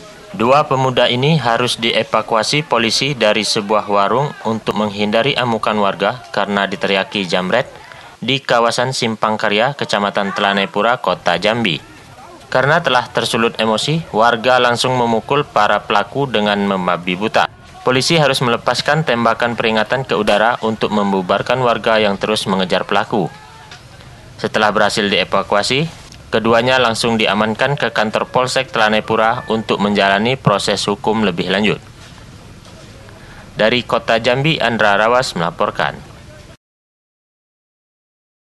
Dua pemuda ini harus dievakuasi polisi dari sebuah warung untuk menghindari amukan warga karena diteriaki jamret di kawasan Simpang Karya, Kecamatan Telanepura, Kota Jambi. Karena telah tersulut emosi, warga langsung memukul para pelaku dengan membabi buta. Polisi harus melepaskan tembakan peringatan ke udara untuk membubarkan warga yang terus mengejar pelaku. Setelah berhasil dievakuasi, keduanya langsung diamankan ke kantor Polsek Telanepura untuk menjalani proses hukum lebih lanjut. Dari Kota Jambi, Andra Rawas melaporkan.